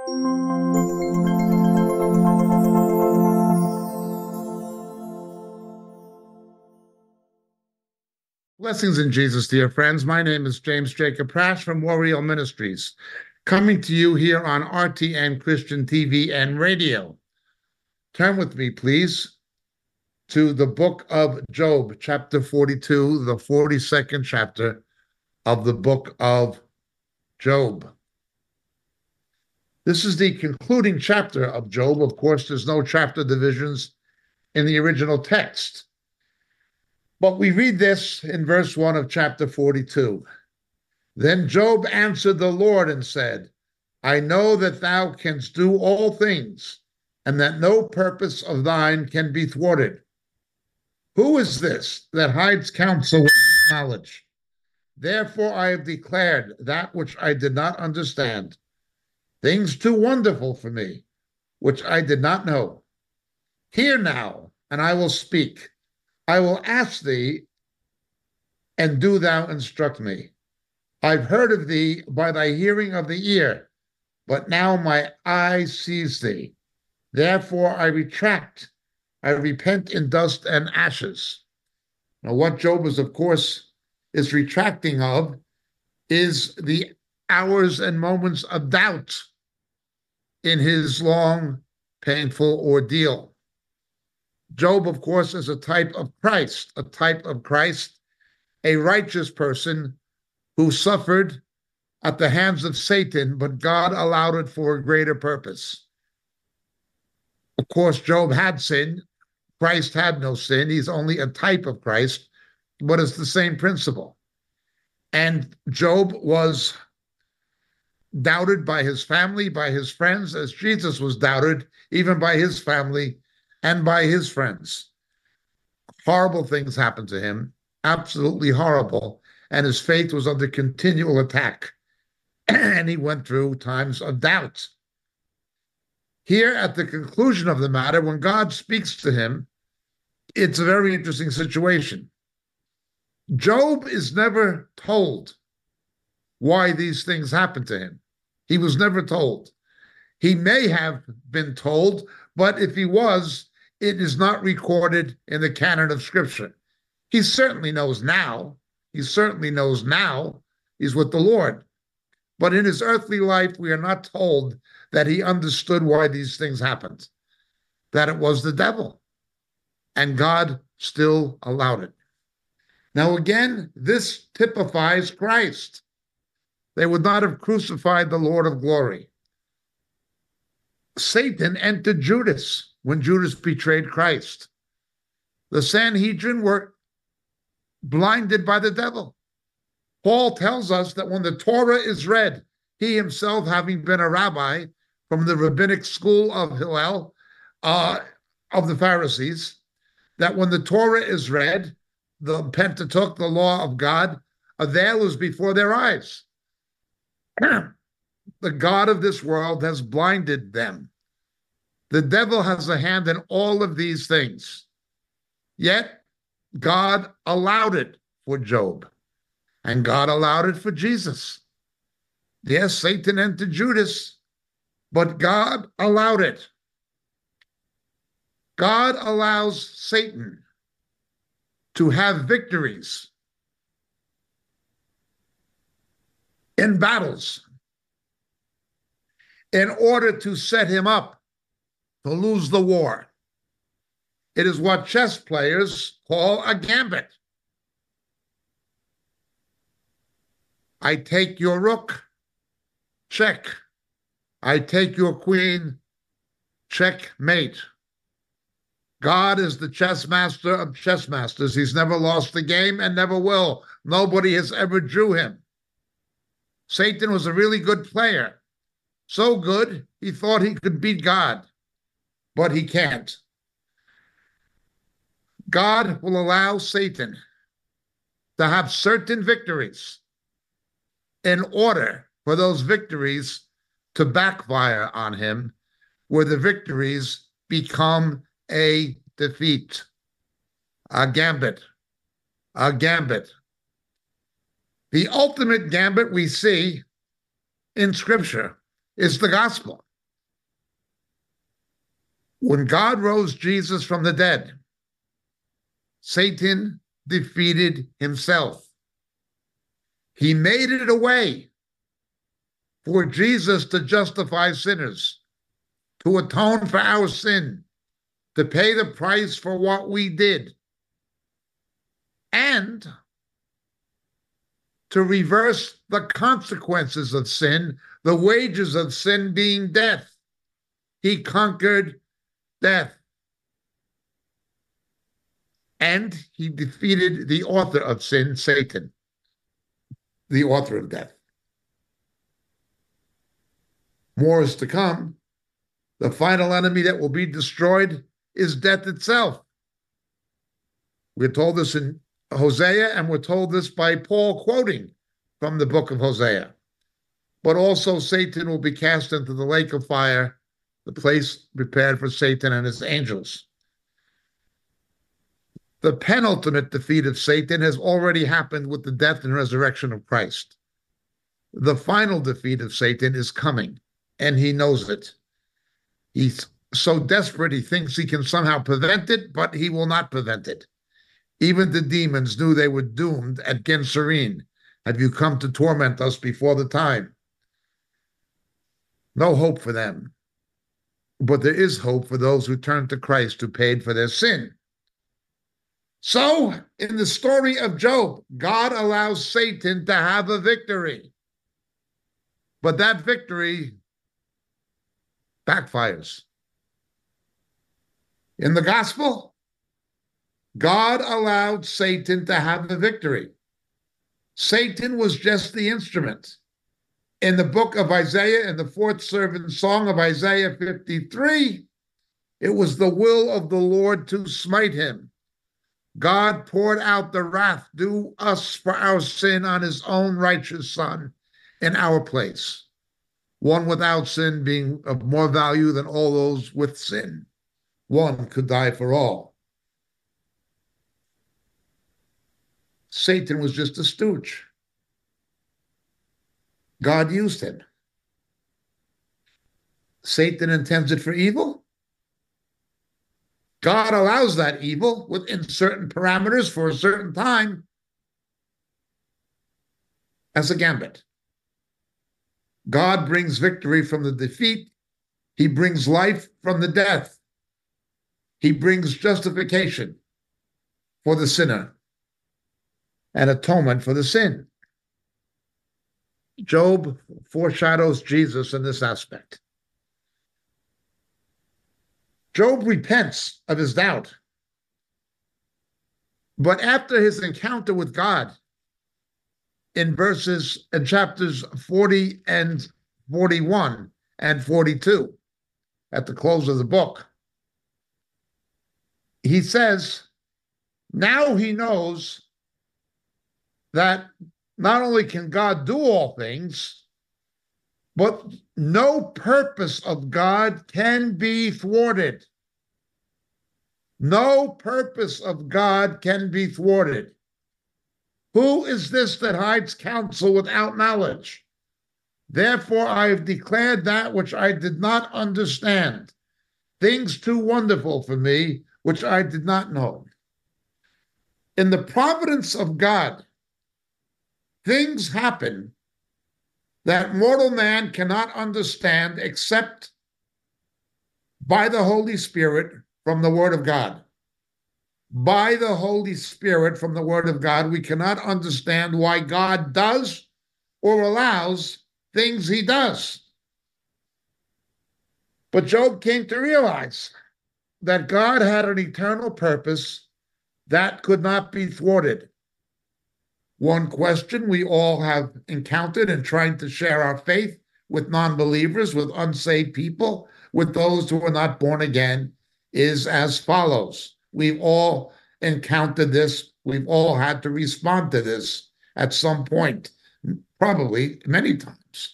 Blessings in Jesus, dear friends. My name is James Jacob Prasch from Warrior Ministries, coming to you here on RTN Christian TV and radio. Turn with me, please, to the book of Job, chapter 42, the 42nd chapter of the book of Job. This is the concluding chapter of Job. Of course, there's no chapter divisions in the original text. But we read this in verse 1 of chapter 42. Then Job answered the Lord and said, I know that thou canst do all things, and that no purpose of thine can be thwarted. Who is this that hides counsel with knowledge? Therefore I have declared that which I did not understand, things too wonderful for me, which I did not know. Hear now, and I will speak. I will ask thee, and do thou instruct me. I've heard of thee by thy hearing of the ear, but now my eye sees thee. Therefore I retract, I repent in dust and ashes. Now what Job is, of course, is retracting of is the hours and moments of doubt in his long, painful ordeal. Job, of course, is a type of Christ, a righteous person who suffered at the hands of Satan, but God allowed it for a greater purpose. Of course, Job had sin. Christ had no sin. He's only a type of Christ, but it's the same principle. And Job was doubted by his family, by his friends, as Jesus was doubted even by his family and by his friends. Horrible things happened to him, absolutely horrible, and his faith was under continual attack, and he went through times of doubt. Here, at the conclusion of the matter, when God speaks to him, it's a very interesting situation. Job is never told why these things happened to him. He was never told. He may have been told, but if he was, it is not recorded in the canon of Scripture. He certainly knows now. He's with the Lord. But in his earthly life, we are not told that he understood why these things happened, that it was the devil, and God still allowed it. Now again, this typifies Christ. They would not have crucified the Lord of glory. Satan entered Judas when Judas betrayed Christ. The Sanhedrin were blinded by the devil. Paul tells us that when the Torah is read, he himself, having been a rabbi from the rabbinic school of Hillel, of the Pharisees, that when the Torah is read, the Pentateuch, the law of God, a veil is before their eyes. The God of this world has blinded them. The devil has a hand in all of these things. Yet, God allowed it for Job, and God allowed it for Jesus. Yes, Satan entered Judas, but God allowed it. God allows Satan to have victories in battles in order to set him up to lose the war. It is what chess players call a gambit. I take your rook, check. I take your queen, checkmate. God is the chess master of chess masters. He's never lost the game and never will. Nobody has ever drew him. Satan was a really good player. So good, he thought he could beat God, but he can't. God will allow Satan to have certain victories in order for those victories to backfire on him, where the victories become a defeat, a gambit. The ultimate gambit we see in Scripture is the gospel. When God rose Jesus from the dead, Satan defeated himself. He made it a way for Jesus to justify sinners, to atone for our sin, to pay the price for what we did, and to reverse the consequences of sin, the wages of sin being death. He conquered death. And he defeated the author of sin, Satan, the author of death. More is to come. The final enemy that will be destroyed is death itself. We're told this in Hosea, and we're told this by Paul quoting from the book of Hosea. But also Satan will be cast into the lake of fire, the place prepared for Satan and his angels. The penultimate defeat of Satan has already happened with the death and resurrection of Christ. The final defeat of Satan is coming, and he knows it. He's so desperate he thinks he can somehow prevent it, but he will not prevent it. Even the demons knew they were doomed at Gennesaret. Have you come to torment us before the time? No hope for them. But there is hope for those who turn to Christ, who paid for their sin. So, in the story of Job, God allows Satan to have a victory. But that victory backfires. In the gospel, God allowed Satan to have a victory. Satan was just the instrument. In the book of Isaiah, in the fourth servant song of Isaiah 53, it was the will of the Lord to smite him. God poured out the wrath due us for our sin on his own righteous Son in our place, one without sin being of more value than all those with sin. One could die for all. Satan was just a stooge. God used him. Satan intends it for evil. God allows that evil within certain parameters for a certain time as a gambit. God brings victory from the defeat. He brings life from the death. He brings justification for the sinner and atonement for the sin. Job foreshadows Jesus in this aspect. Job repents of his doubt. But after his encounter with God in chapters 40 and 41 and 42, at the close of the book, he says, now he knows that not only can God do all things, but no purpose of God can be thwarted. No purpose of God can be thwarted. Who is this that hides counsel without knowledge? Therefore I have declared that which I did not understand, things too wonderful for me, which I did not know. In the providence of God, things happen that mortal man cannot understand except by the Holy Spirit from the Word of God. By the Holy Spirit from the Word of God, we cannot understand why God does or allows things he does. But Job came to realize that God had an eternal purpose that could not be thwarted. One question we all have encountered in trying to share our faith with non-believers, with unsaved people, with those who are not born again, is as follows. We've all encountered this. We've all had to respond to this at some point, probably many times.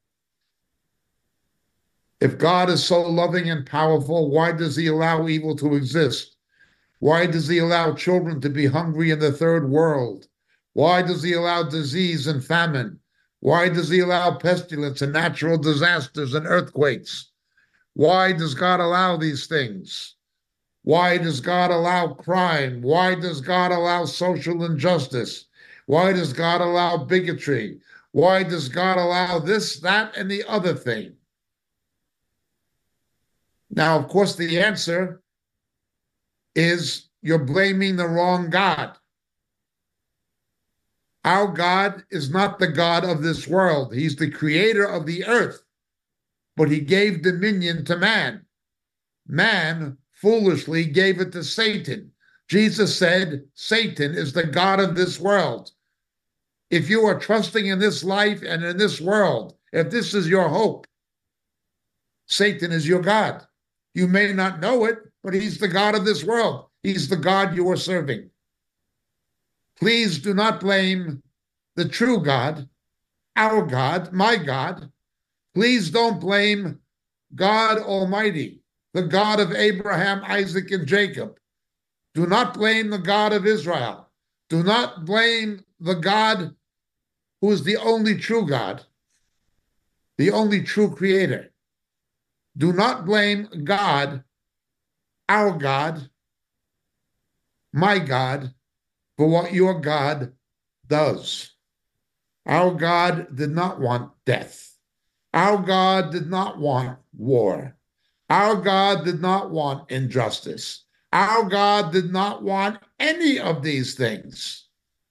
If God is so loving and powerful, why does he allow evil to exist? Why does he allow children to be hungry in the third world? Why does he allow disease and famine? Why does he allow pestilence and natural disasters and earthquakes? Why does God allow these things? Why does God allow crime? Why does God allow social injustice? Why does God allow bigotry? Why does God allow this, that, and the other thing? Now, of course, the answer is you're blaming the wrong God. Our God is not the God of this world. He's the creator of the earth, but he gave dominion to man. Man foolishly gave it to Satan. Jesus said, Satan is the God of this world. If you are trusting in this life and in this world, if this is your hope, Satan is your God. You may not know it, but he's the God of this world. He's the God you are serving. Please do not blame the true God, our God, my God. Please don't blame God Almighty, the God of Abraham, Isaac, and Jacob. Do not blame the God of Israel. Do not blame the God who is the only true God, the only true creator. Do not blame God, our God, my God, for what your God does. Our God did not want death. Our God did not want war. Our God did not want injustice. Our God did not want any of these things.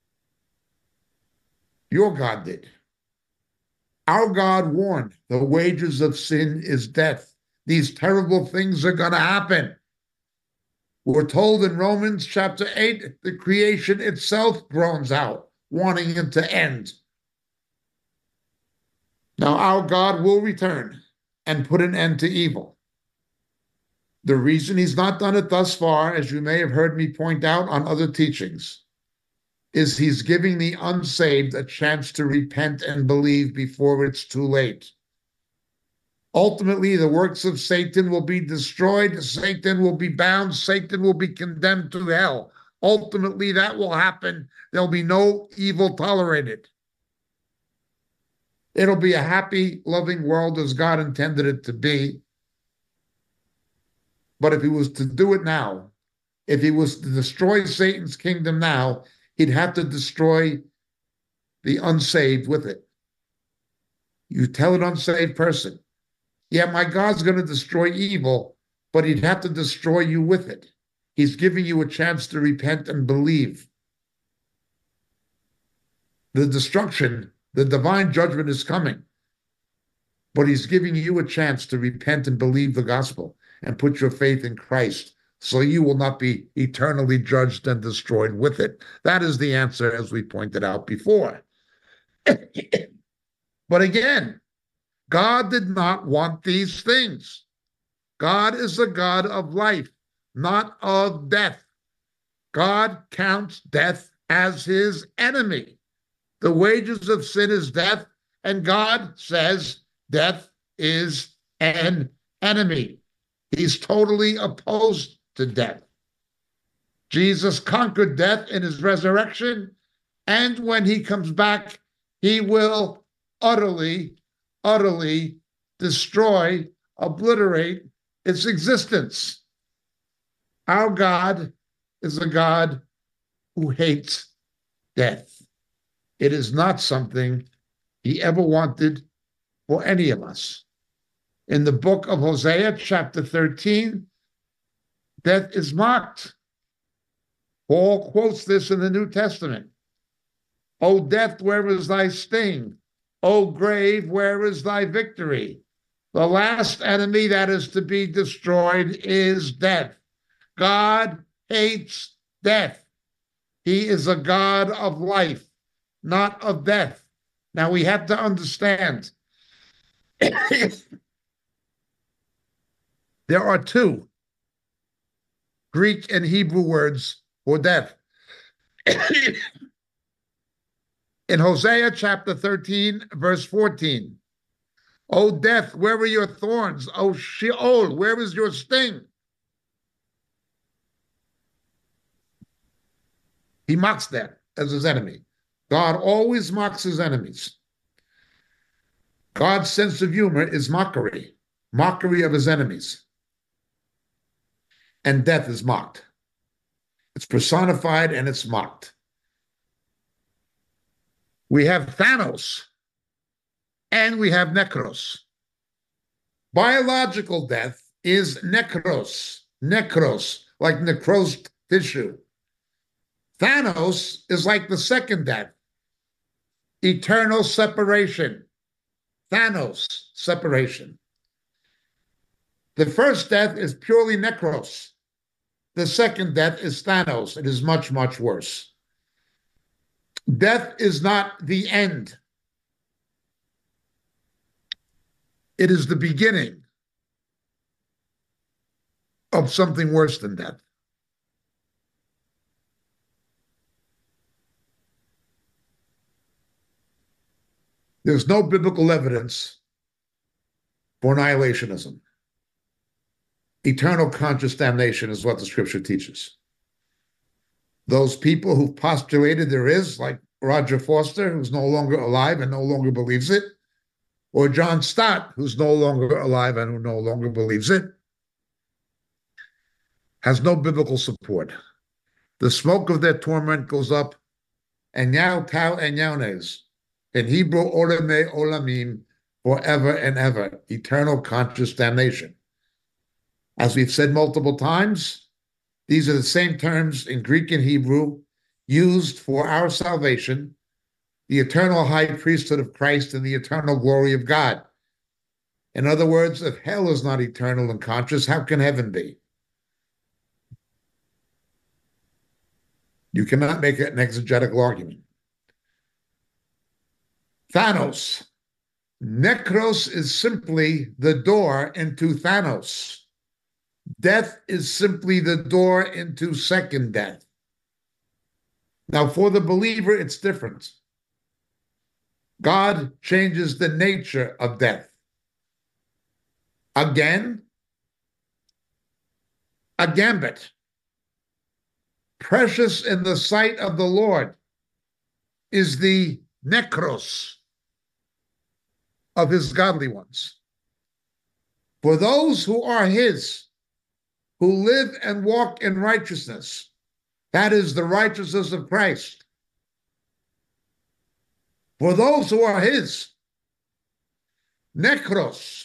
Your God did. Our God warned the wages of sin is death. These terrible things are going to happen. We're told in Romans chapter 8, the creation itself groans out, wanting it to end. Now our God will return and put an end to evil. The reason he's not done it thus far, as you may have heard me point out on other teachings, is he's giving the unsaved a chance to repent and believe before it's too late. Ultimately, the works of Satan will be destroyed. Satan will be bound. Satan will be condemned to hell. Ultimately, that will happen. There'll be no evil tolerated. It'll be a happy, loving world as God intended it to be. But if he was to do it now, if he was to destroy Satan's kingdom now, he'd have to destroy the unsaved with it. You tell an unsaved person, yeah, my God's going to destroy evil, but he'd have to destroy you with it. He's giving you a chance to repent and believe. The destruction, the divine judgment is coming, but he's giving you a chance to repent and believe the gospel and put your faith in Christ, so you will not be eternally judged and destroyed with it. That is the answer, as we pointed out before. But again, God did not want these things. God is a God of life, not of death. God counts death as his enemy. The wages of sin is death, and God says death is an enemy. He's totally opposed to death. Jesus conquered death in his resurrection, and when he comes back, he will utterly destroy, obliterate its existence. Our God is a God who hates death. It is not something he ever wanted for any of us. In the book of Hosea, chapter 13, death is mocked. Paul quotes this in the New Testament. O death, where is thy sting? O grave, where is thy victory? The last enemy that is to be destroyed is death. God hates death. He is a God of life, not of death. Now we have to understand there are two Greek and Hebrew words for death. In Hosea chapter 13, verse 14, O death, where are your thorns? O Sheol, where is your sting? He mocks that as his enemy. God always mocks his enemies. God's sense of humor is mockery. mockery of his enemies, and death is mocked. It's personified and it's mocked. We have Thanos and we have Necros. Biological death is necros, like necrosed tissue. Thanos is like the second death, eternal separation. Thanos, separation. The first death is purely necros. The second death is Thanos. It is much, much worse. Death is not the end. It is the beginning of something worse than death. There's no biblical evidence for annihilationism. Eternal conscious damnation is what the scripture teaches. Those people who've postulated there is, like Roger Foster, who's no longer alive and no longer believes it, or John Stott, who's no longer alive and who no longer believes it, has no biblical support. The smoke of their torment goes up, and Yao Tau and Yaunes, in Hebrew, Olame Olamim, forever and ever, eternal conscious damnation. As we've said multiple times, these are the same terms in Greek and Hebrew used for our salvation, the eternal high priesthood of Christ and the eternal glory of God. In other words, if hell is not eternal and conscious, how can heaven be? You cannot make an exegetical argument. Thanos. Necros is simply the door into Thanos. Death is simply the door into second death. Now, for the believer, it's different. God changes the nature of death. Again, a gambit. Precious in the sight of the Lord is the necros of his godly ones. For those who are his, who live and walk in righteousness, that is the righteousness of Christ. For those who are his, necros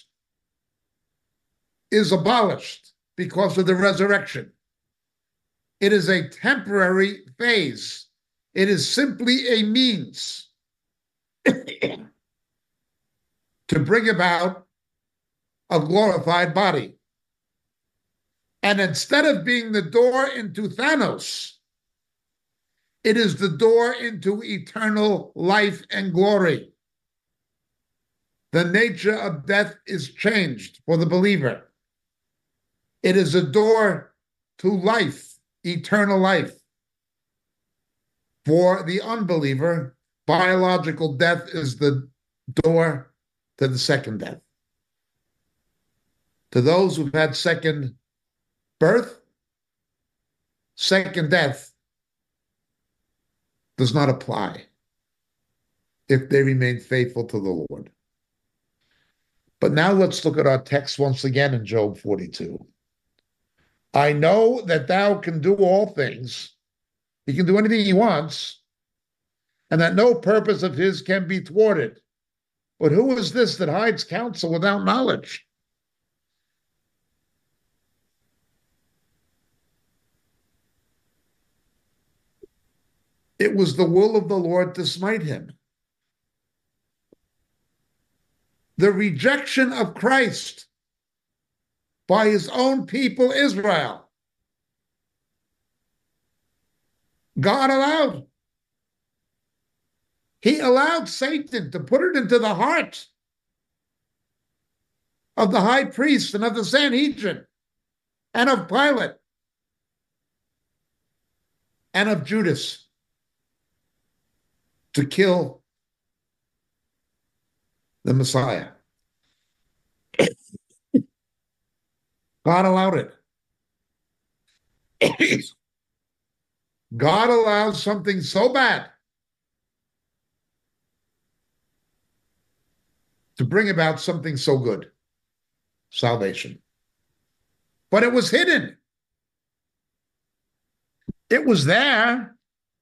is abolished because of the resurrection. It is a temporary phase. It is simply a means to bring about a glorified body. And instead of being the door into Thanos, it is the door into eternal life and glory. The nature of death is changed for the believer. It is a door to life, eternal life. For the unbeliever, biological death is the door to the second death. To those who've had second birth, second death does not apply if they remain faithful to the Lord. But now let's look at our text once again in Job 42. I know that thou can do all things. He can do anything he wants, and that no purpose of his can be thwarted. But who is this that hides counsel without knowledge? It was the will of the Lord to smite him. The rejection of Christ by his own people, Israel, God allowed. He allowed Satan to put it into the heart of the high priest and of the Sanhedrin and of Pilate and of Judas to kill the Messiah. God allowed it. God allows something so bad to bring about something so good. salvation. But it was hidden. It was there.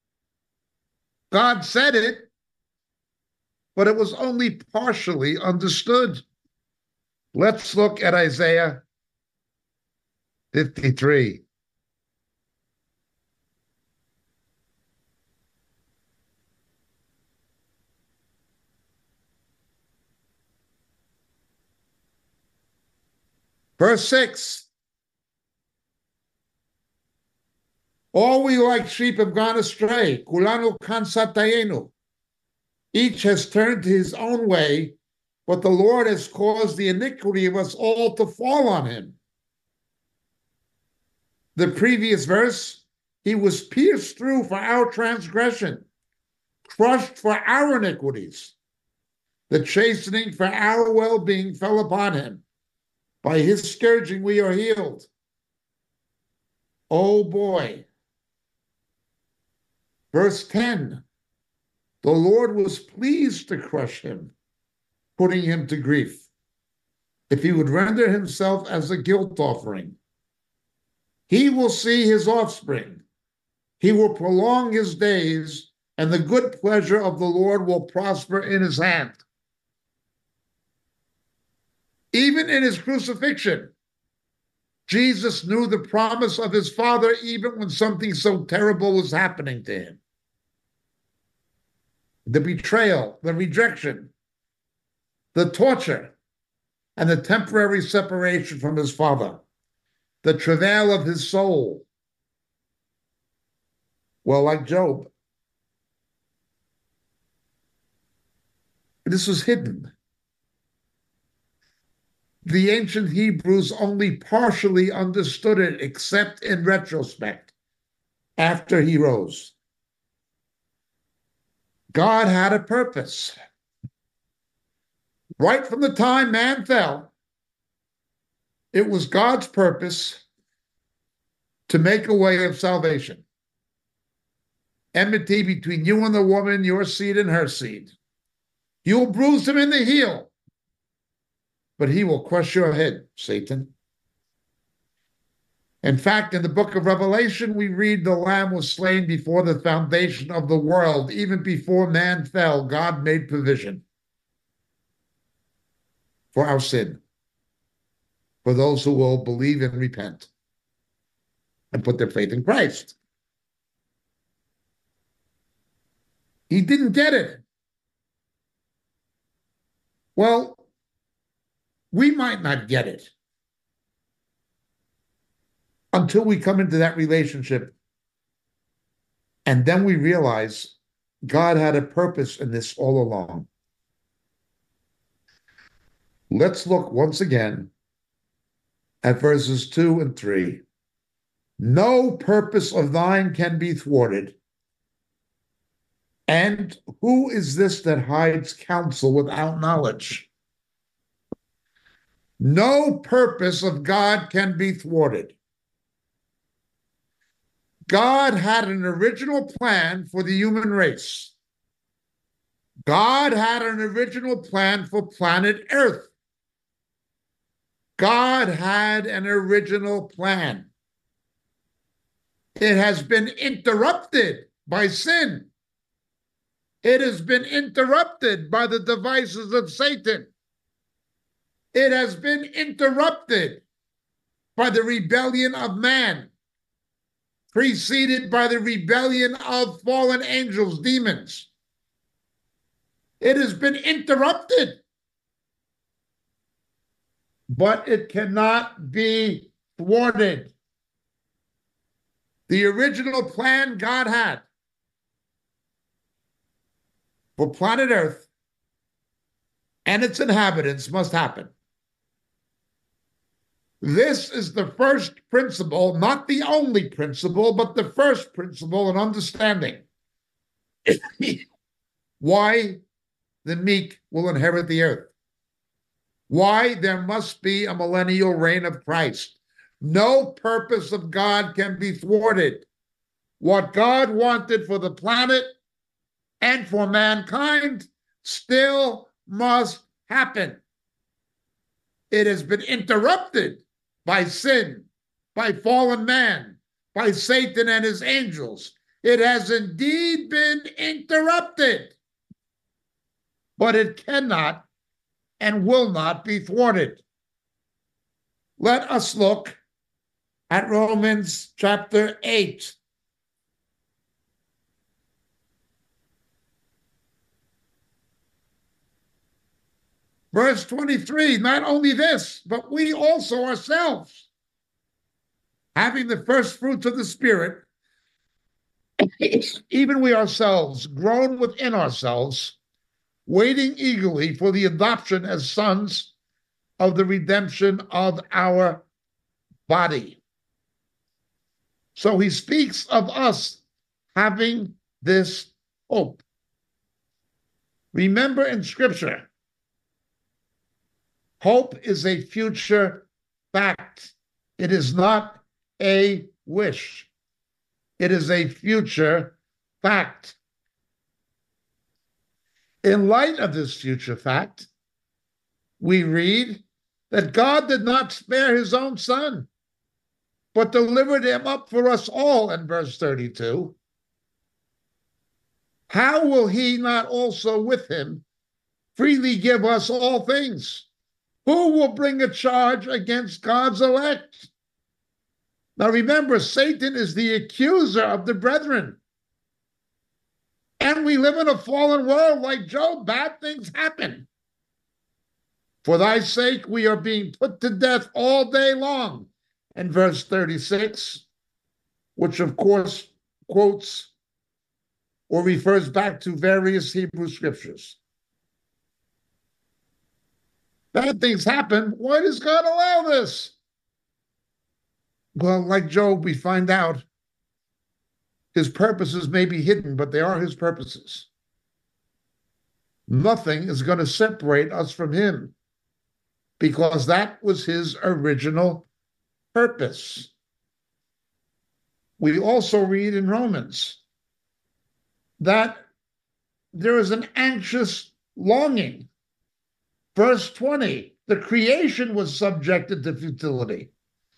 God said it, but it was only partially understood. Let's look at Isaiah 53. Verse 6. All we like sheep have gone astray. Kulanu kansatayenu. Each has turned to his own way, but the Lord has caused the iniquity of us all to fall on him. The previous verse, he was pierced through for our transgression, crushed for our iniquities. The chastening for our well-being fell upon him. By his scourging we are healed. Oh boy. Verse 10, the Lord was pleased to crush him, putting him to grief, if he would render himself as a guilt offering. He will see his offspring. He will prolong his days, and the good pleasure of the Lord will prosper in his hand. Even in his crucifixion, Jesus knew the promise of his Father even when something so terrible was happening to him. The betrayal, the rejection, the torture, and the temporary separation from his Father, the travail of his soul. Well, like Job, this was hidden. The ancient Hebrews only partially understood it, except in retrospect, after he rose. God had a purpose. Right from the time man fell, it was God's purpose to make a way of salvation. Enmity between you and the woman, your seed and her seed. You'll bruise him in the heel, but he will crush your head, Satan. In fact, in the book of Revelation, we read the Lamb was slain before the foundation of the world. Even before man fell, God made provision for our sin, for those who will believe and repent and put their faith in Christ. He didn't get it. Well, we might not get it until we come into that relationship. And then we realize God had a purpose in this all along. Let's look once again at verses 2 and 3. No purpose of thine can be thwarted. And who is this that hides counsel without knowledge? No purpose of God can be thwarted. God had an original plan for the human race. God had an original plan for planet Earth. God had an original plan. It has been interrupted by sin. It has been interrupted by the devices of Satan. It has been interrupted by the rebellion of man, preceded by the rebellion of fallen angels, demons. It has been interrupted, but it cannot be thwarted. The original plan God had for planet Earth and its inhabitants must happen. This is the first principle, not the only principle, but the first principle in understanding why the meek will inherit the earth, why there must be a millennial reign of Christ. No purpose of God can be thwarted. What God wanted for the planet and for mankind still must happen. It has been interrupted by sin, by fallen man, by Satan and his angels. It has indeed been interrupted, but it cannot and will not be thwarted. Let us look at Romans chapter 8. Verse 23, not only this, but we also ourselves, having the first fruits of the Spirit, even we ourselves, groan within ourselves, waiting eagerly for the adoption as sons of the redemption of our body. So he speaks of us having this hope. Remember in Scripture, hope is a future fact. It is not a wish. It is a future fact. In light of this future fact, we read that God did not spare his own son, but delivered him up for us all in verse 32. How will he not also with him freely give us all things? Who will bring a charge against God's elect? Now remember, Satan is the accuser of the brethren. And we live in a fallen world like Job. Bad things happen. For thy sake we are being put to death all day long. And verse 36, which of course quotes or refers back to various Hebrew scriptures. Bad things happen. Why does God allow this? Well, like Job, we find out his purposes may be hidden, but they are his purposes. Nothing is going to separate us from him because that was his original purpose. We also read in Romans that there is an anxious longing. Verse 20, the creation was subjected to futility.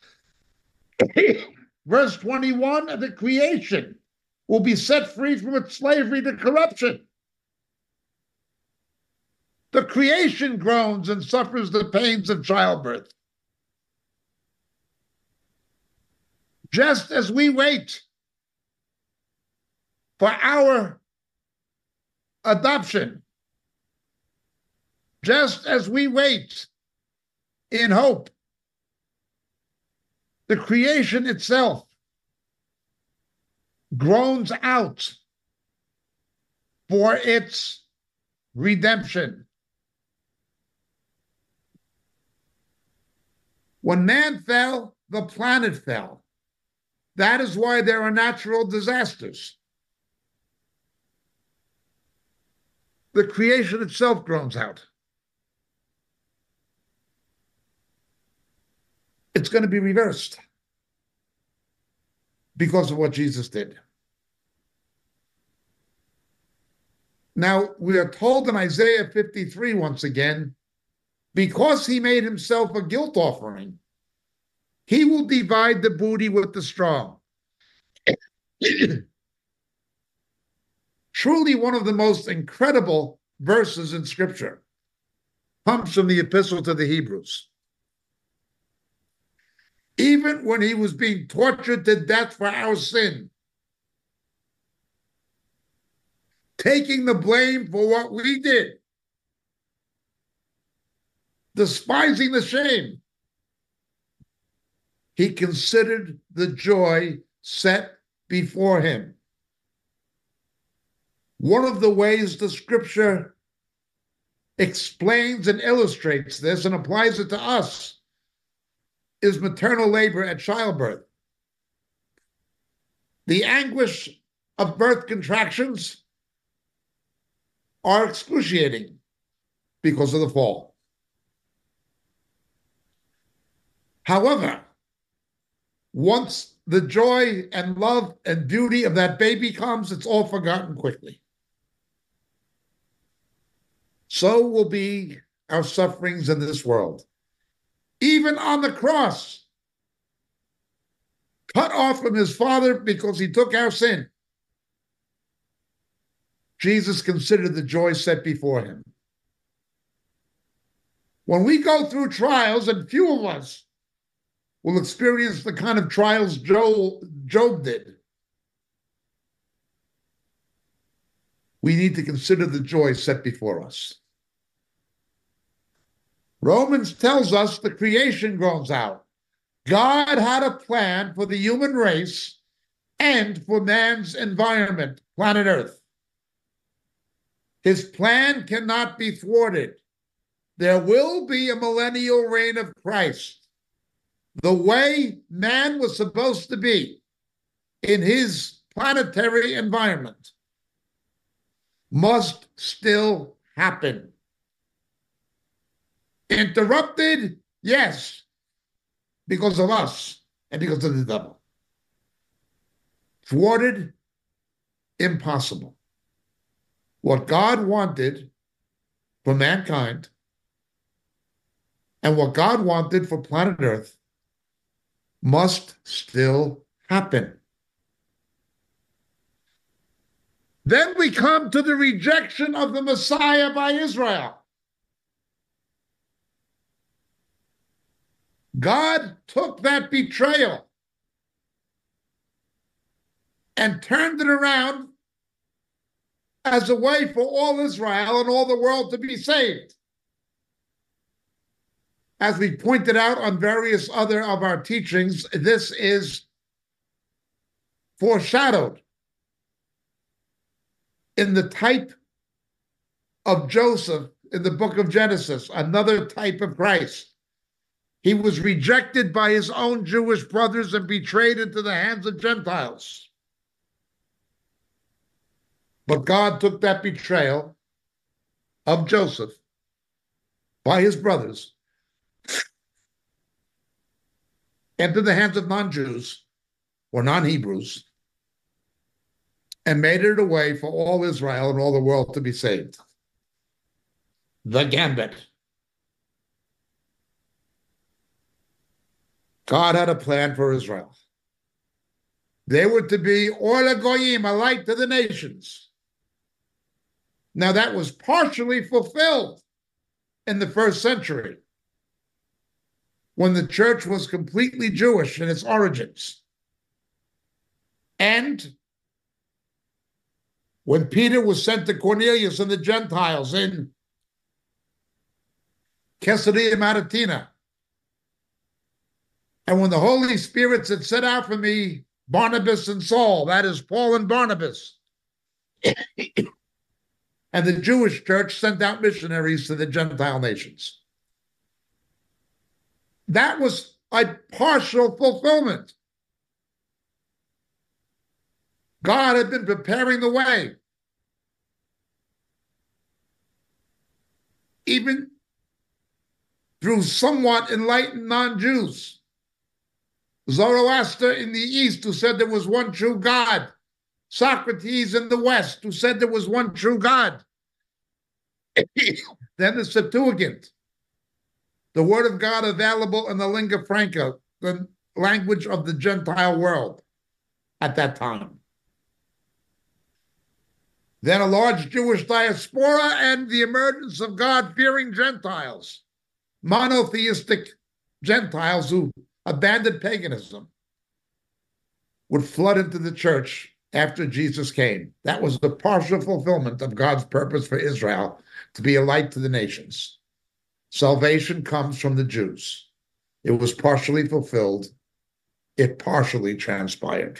Verse 21, the creation will be set free from its slavery to corruption. The creation groans and suffers the pains of childbirth. Just as we wait for our adoption, just as we wait in hope, the creation itself groans out for its redemption. When man fell, the planet fell. That is why there are natural disasters. The creation itself groans out. It's going to be reversed because of what Jesus did. Now, we are told in Isaiah 53 once again, because he made himself a guilt offering, he will divide the booty with the strong. Truly one of the most incredible verses in Scripture comes from the Epistle to the Hebrews. Even when he was being tortured to death for our sin, taking the blame for what we did, despising the shame, he considered the joy set before him. One of the ways the Scripture explains and illustrates this and applies it to us is maternal labor at childbirth. The anguish of birth contractions are excruciating because of the fall. However, once the joy and love and beauty of that baby comes, it's all forgotten quickly. So will be our sufferings in this world. even on the cross, cut off from his Father because he took our sin, Jesus considered the joy set before him. When we go through trials, and few of us will experience the kind of trials Job did, we need to consider the joy set before us. Romans tells us the creation groans out. God had a plan for the human race and for man's environment, planet Earth. His plan cannot be thwarted. There will be a millennial reign of Christ. The way man was supposed to be in his planetary environment must still happen. Interrupted, yes, because of us and because of the devil. Thwarted, impossible. What God wanted for mankind and what God wanted for planet Earth must still happen. Then we come to the rejection of the Messiah by Israel. God took that betrayal and turned it around as a way for all Israel and all the world to be saved. As we pointed out on various other of our teachings, this is foreshadowed in the type of Joseph in the book of Genesis, another type of Christ. He was rejected by his own Jewish brothers and betrayed into the hands of Gentiles. But God took that betrayal of Joseph by his brothers into the hands of non-Jews or non-Hebrews and made it a way for all Israel and all the world to be saved. The gambit. God had a plan for Israel. They were to be Or Goyim, a light to the nations. Now that was partially fulfilled in the first century when the church was completely Jewish in its origins. And when Peter was sent to Cornelius and the Gentiles in Caesarea Maritima, and when the Holy Spirit had set out for me Barnabas and Saul, that is Paul and Barnabas, and the Jewish church sent out missionaries to the Gentile nations. That was a partial fulfillment. God had been preparing the way. Even through somewhat enlightened non-Jews. Zoroaster in the East, who said there was one true God. Socrates in the West, who said there was one true God. Then the Septuagint, the word of God available in the lingua franca, the language of the Gentile world at that time. Then a large Jewish diaspora and the emergence of God-fearing Gentiles, monotheistic Gentiles who abandoned paganism, would flood into the church after Jesus came. That was the partial fulfillment of God's purpose for Israel to be a light to the nations. Salvation comes from the Jews. It was partially fulfilled. It partially transpired.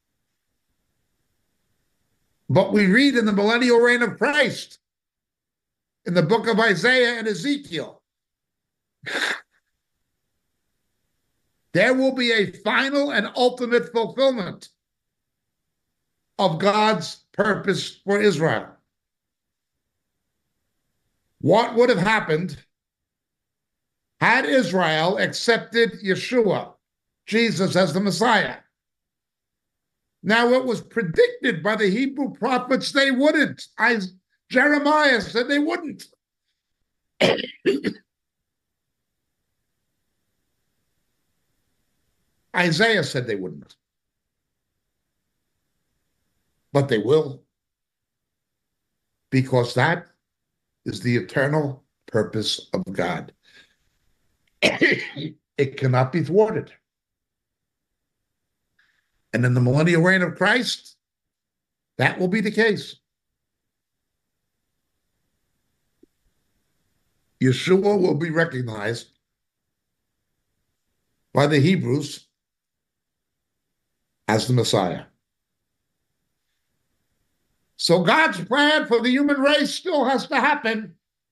But we read in the millennial reign of Christ, in the book of Isaiah and Ezekiel, there will be a final and ultimate fulfillment of God's purpose for Israel. What would have happened had Israel accepted Yeshua, Jesus, as the Messiah? Now, it was predicted by the Hebrew prophets they wouldn't. Jeremiah said they wouldn't. Isaiah said they wouldn't, but they will, because that is the eternal purpose of God. It cannot be thwarted. And in the millennial reign of Christ, that will be the case. Yeshua will be recognized by the Hebrews as the Messiah. So God's plan for the human race still has to happen.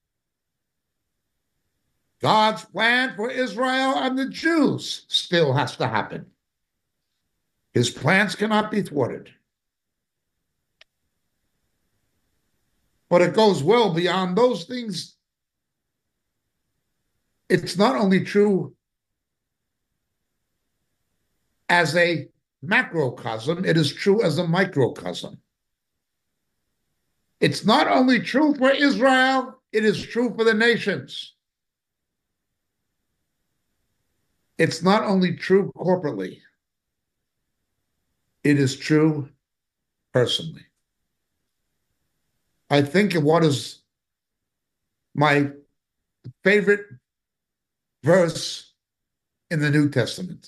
God's plan for Israel and the Jews still has to happen. His plans cannot be thwarted. But it goes well beyond those things. It's not only true as a macrocosm, it is true as a microcosm. It's not only true for Israel, it is true for the nations. It's not only true corporately, it is true personally. I think of what is my favorite verse in the New Testament.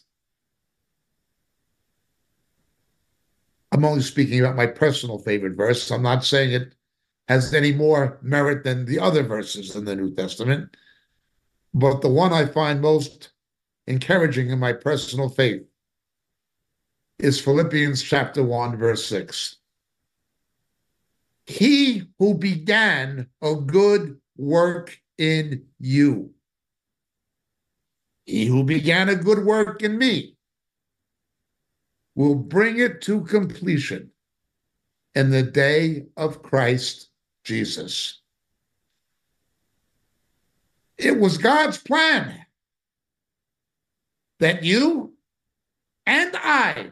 I'm only speaking about my personal favorite verse. I'm not saying it has any more merit than the other verses in the New Testament, but the one I find most encouraging in my personal faith is Philippians chapter 1, verse 6. He who began a good work in you, he who began a good work in me, will bring it to completion in the day of Christ Jesus. It was God's plan that you and I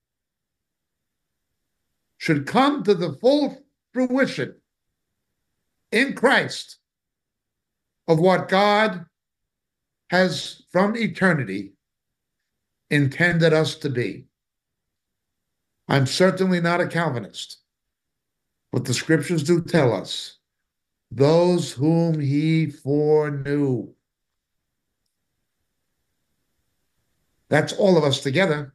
should come to the full fruition in Christ of what God has from eternity intended us to be. I'm certainly not a Calvinist, but the scriptures do tell us those whom he foreknew. That's all of us together.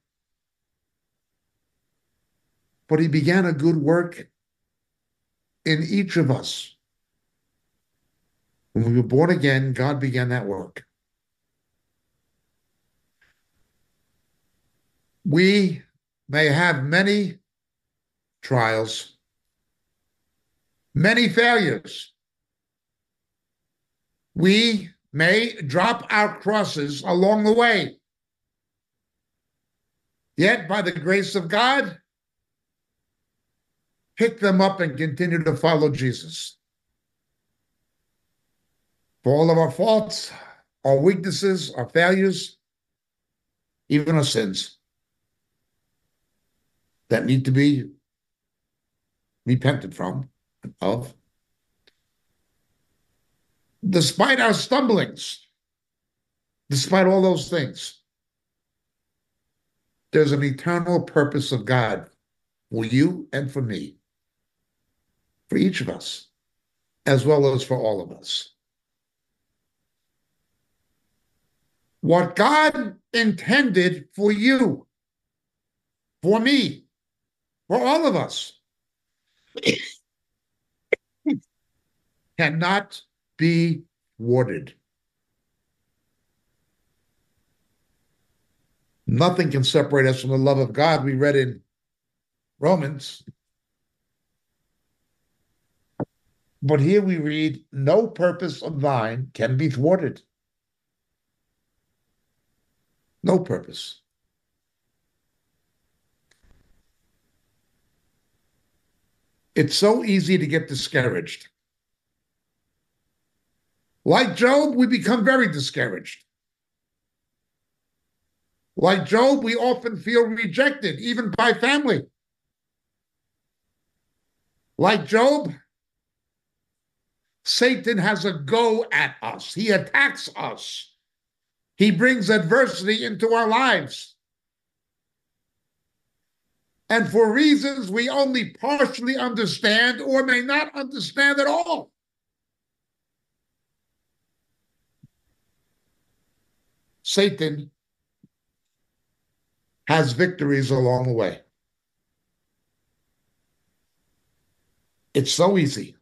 But he began a good work in each of us. When we were born again, God began that work. We may have many trials, many failures. We may drop our crosses along the way. Yet, by the grace of God, pick them up and continue to follow Jesus. For all of our faults, our weaknesses, our failures, even our sins that need to be repented from, of. Despite our stumblings, despite all those things, there's an eternal purpose of God for you and for me, for each of us, as well as for all of us. What God intended for you, for me, for all of us, cannot be thwarted. Nothing can separate us from the love of God. We read in Romans. But here we read, no purpose of thine can be thwarted. No purpose. It's so easy to get discouraged. Like Job, we become very discouraged. Like Job, we often feel rejected, even by family. Like Job, Satan has a go at us. He attacks us. He brings adversity into our lives. and for reasons we only partially understand or may not understand at all. Satan has victories along the way. It's so easy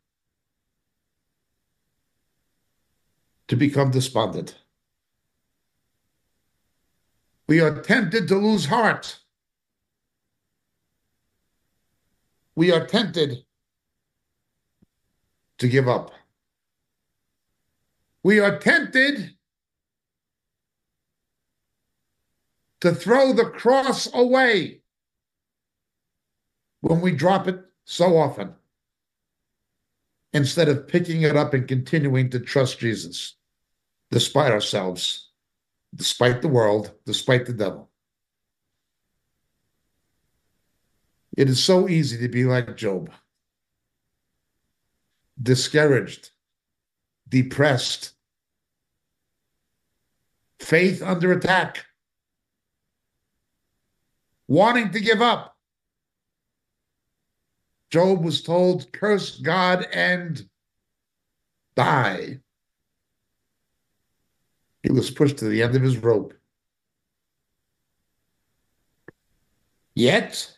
to become despondent. We are tempted to lose heart. We are tempted to give up. We are tempted to throw the cross away when we drop it so often, instead of picking it up and continuing to trust Jesus, despite ourselves, despite the world, despite the devil. It is so easy to be like Job, discouraged, depressed, faith under attack, wanting to give up. Job was told, curse God and die. He was pushed to the end of his rope. Yet,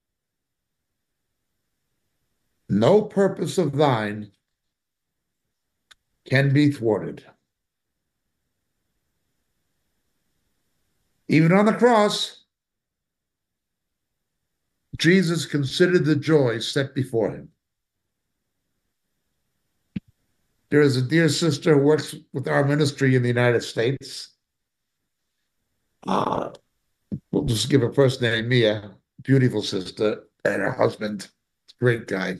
no purpose of thine can be thwarted. Even on the cross, Jesus considered the joy set before him. There is a dear sister who works with our ministry in the United States. We'll just give her first name, Mia, beautiful sister, and her husband, great guy.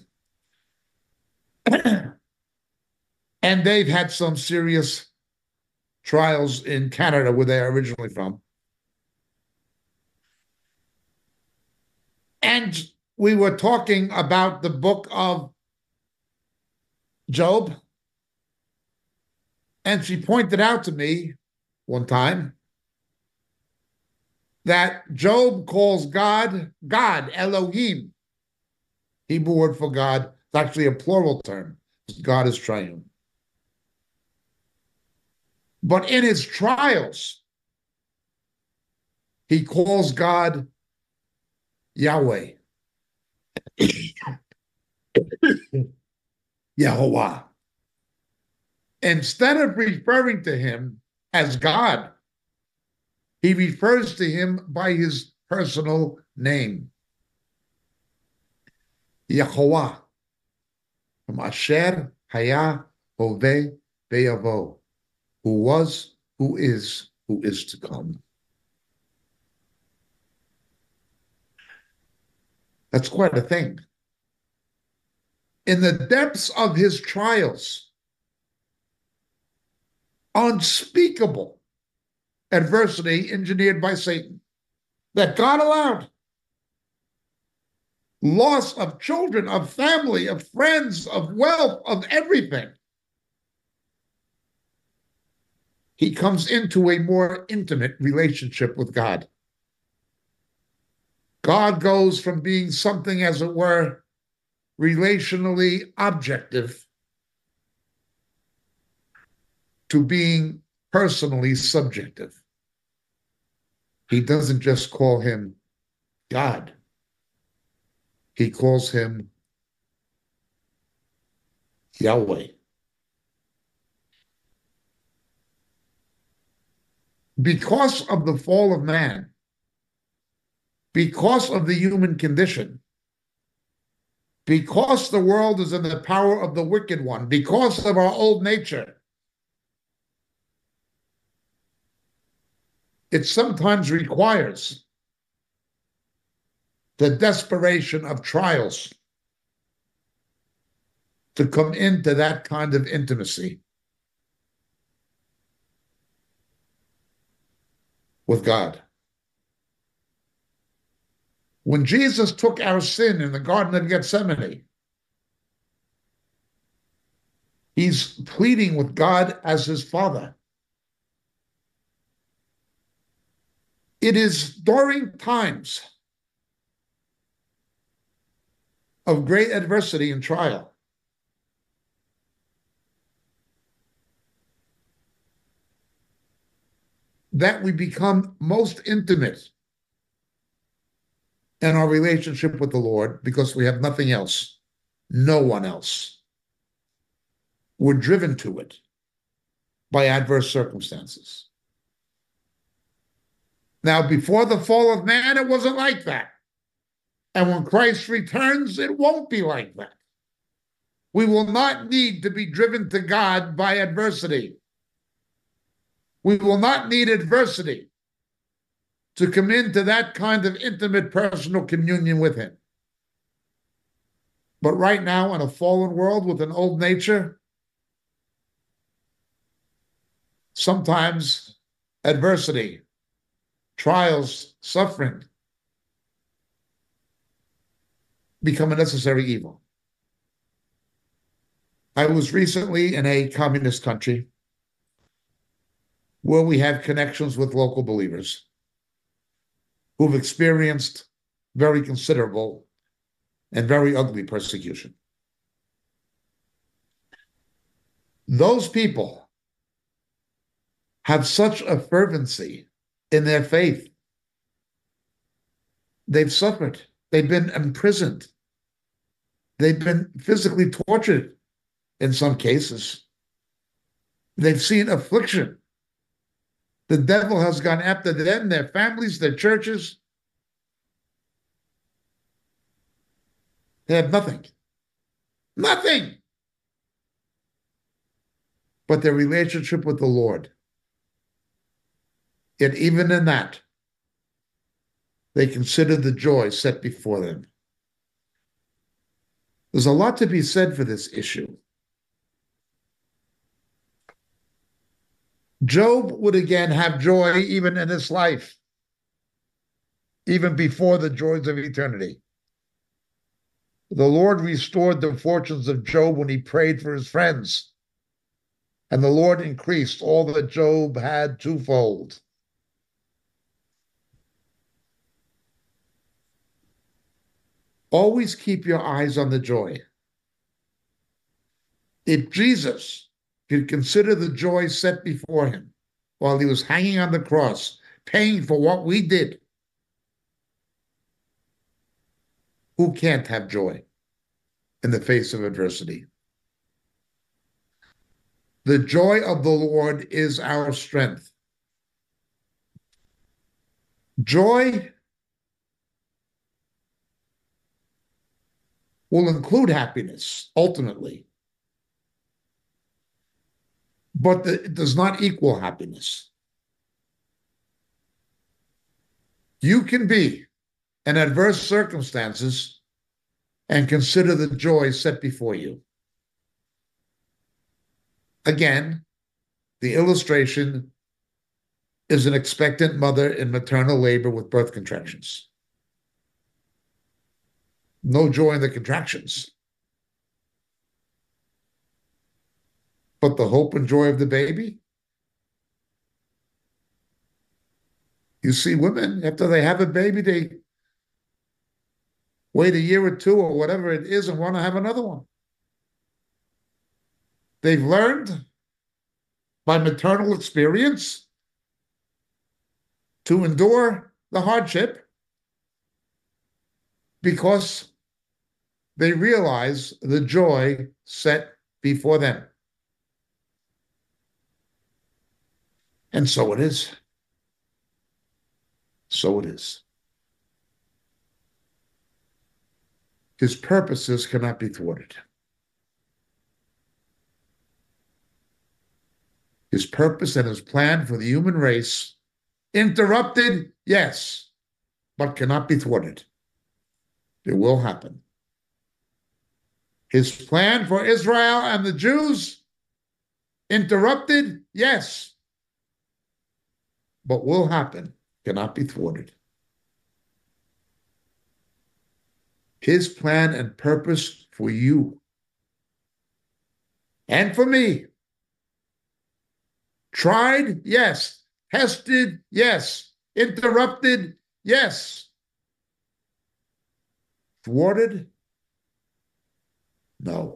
And they've had some serious trials in Canada, where they are originally from. And we were talking about the book of Job, and she pointed out to me one time that Job calls God, Elohim. Hebrew word for God. It's actually a plural term. God is triune. But in his trials, he calls God Yahweh. Yahuwah. Instead of referring to him as God, he refers to him by his personal name. Yahuwah. From Asher Haya Hoveh Ve'yavo. Who was, who is to come. That's quite a thing. In the depths of his trials, unspeakable adversity engineered by Satan that God allowed, loss of children, of family, of friends, of wealth, of everything, he comes into a more intimate relationship with God. God goes from being something, as it were, relationally objective to being personally subjective. He doesn't just call him God. He calls him Yahweh. Because of the fall of man, because of the human condition, because the world is in the power of the wicked one, because of our old nature, it sometimes requires the desperation of trials to come into that kind of intimacy with God. When Jesus took our sin in the Garden of Gethsemane, he's pleading with God as his Father. It is during times of great adversity and trial. That we become most intimate in our relationship with the Lord because we have nothing else, no one else. We're driven to it by adverse circumstances. Now, before the fall of man, it wasn't like that. And when Christ returns, it won't be like that. We will not need to be driven to God by adversity. We will not need adversity to come into that kind of intimate personal communion with Him. But right now, in a fallen world with an old nature, sometimes adversity, trials, suffering become a necessary evil. I was recently in a communist country where we have connections with local believers who've experienced very considerable and very ugly persecution. Those people have such a fervency in their faith. They've suffered. They've been imprisoned. They've been physically tortured in some cases. They've seen affliction. The devil has gone after them, their families, their churches. They have nothing. Nothing. But their relationship with the Lord. Yet even in that, they consider the joy set before them. There's a lot to be said for this issue. Job would again have joy even in this life, even before the joys of eternity. The Lord restored the fortunes of Job when he prayed for his friends, and the Lord increased all that Job had twofold. Always keep your eyes on the joy. If Jesus could consider the joy set before him while he was hanging on the cross, paying for what we did, who can't have joy in the face of adversity? The joy of the Lord is our strength. Joy will include happiness, ultimately. But it does not equal happiness. You can be in adverse circumstances and consider the joy set before you. Again, the illustration is an expectant mother in maternal labor with birth contractions. No joy in the contractions. But the hope and joy of the baby? You see, women, after they have a baby, they wait a year or two or whatever it is and want to have another one. They've learned by maternal experience to endure the hardship because they realize the joy set before them. And so it is. So it is. His purposes cannot be thwarted. His purpose and his plan for the human race, interrupted, yes, but cannot be thwarted. It will happen. His plan for Israel and the Jews, interrupted, yes, but will happen, cannot be thwarted. His plan and purpose for you and for me, tried, yes. Tested, yes. Interrupted, yes. Thwarted, No.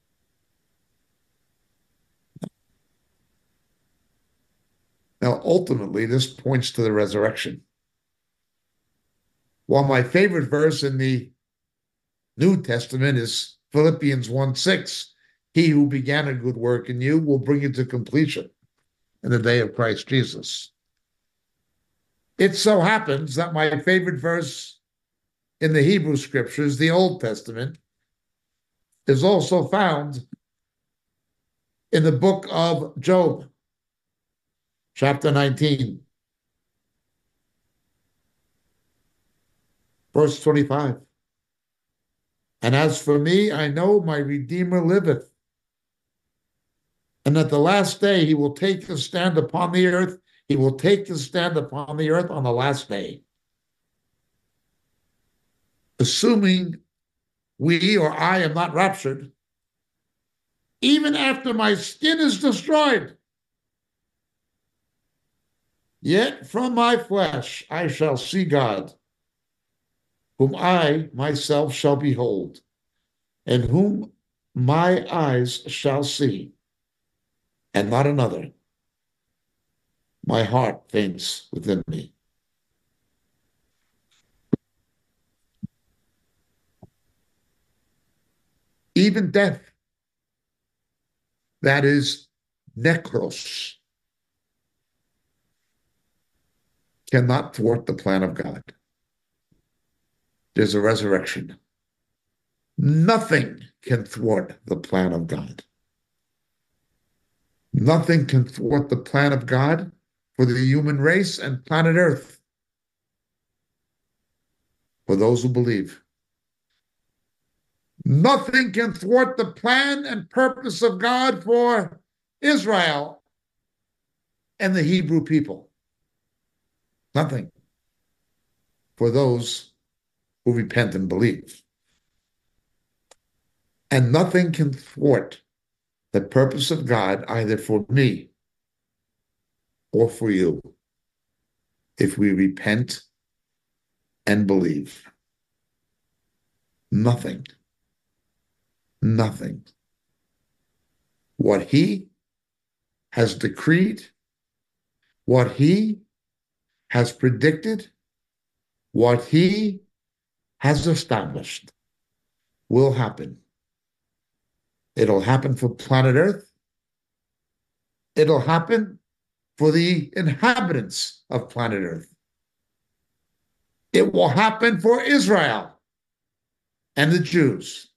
Now, ultimately, this points to the resurrection. While my favorite verse in the New Testament is Philippians 1:6, he who began a good work in you will bring it to completion in the day of Christ Jesus. It so happens that my favorite verse in the Hebrew scriptures, the Old Testament, is also found in the book of Job, chapter 19, verse 25. And as for me, I know my Redeemer liveth, and at the last day he will take his stand upon the earth. He will take his stand upon the earth on the last day. Assuming we or I am not raptured, even after my skin is destroyed, yet from my flesh I shall see God, whom I myself shall behold, and whom my eyes shall see, and not another. My heart faints within me. Even death, that is necros, cannot thwart the plan of God. There's a resurrection. Nothing can thwart the plan of God. Nothing can thwart the plan of God for the human race and planet Earth, for those who believe. Nothing can thwart the plan and purpose of God for Israel and the Hebrew people. Nothing. For those who repent and believe. And nothing can thwart the purpose of God either for me or for you if we repent and believe. Nothing. Nothing. What he has decreed, what he has predicted, what he has established will happen. It'll happen for planet Earth. It'll happen for the inhabitants of planet Earth. It will happen for Israel and the Jews.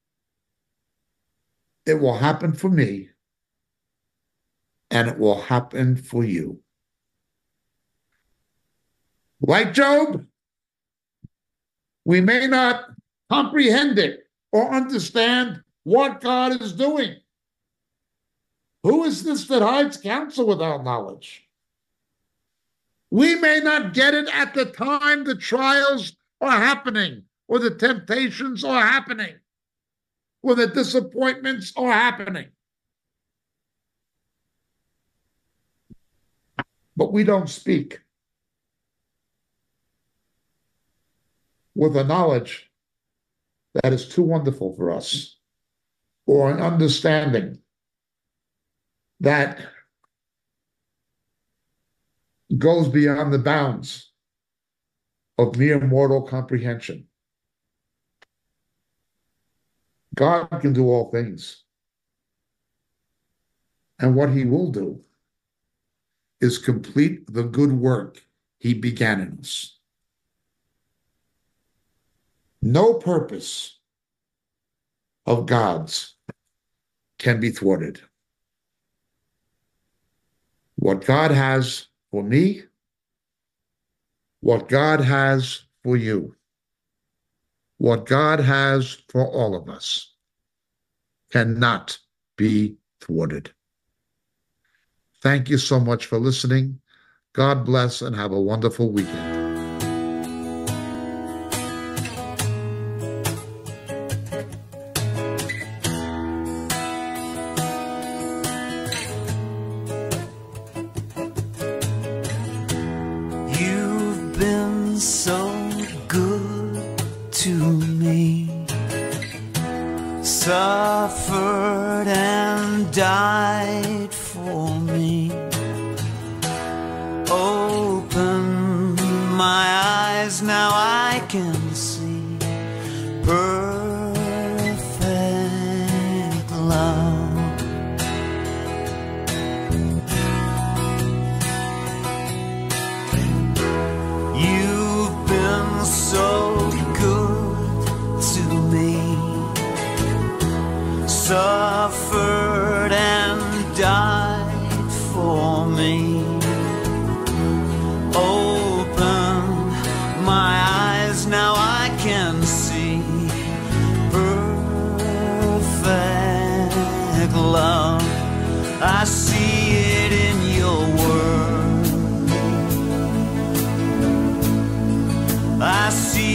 It will happen for me, and it will happen for you. Like Job, we may not comprehend it or understand what God is doing. Who is this that hides counsel without knowledge? We may not get it at the time the trials are happening, or the temptations are happening, or the disappointments are happening. But we don't speak with a knowledge that is too wonderful for us, or an understanding that goes beyond the bounds of mere mortal comprehension. God can do all things. And what he will do is complete the good work he began in us. No purpose of God's can be thwarted. What God has for me, what God has for you, what God has for all of us cannot be thwarted. Thank you so much for listening. God bless and have a wonderful weekend. You've been so good to me. So suffered and died for me. Open my eyes, now I can see perfect love. You've been so good to me, suffered and died for me. Open my eyes, now I can see perfect love. I see it in your word, I see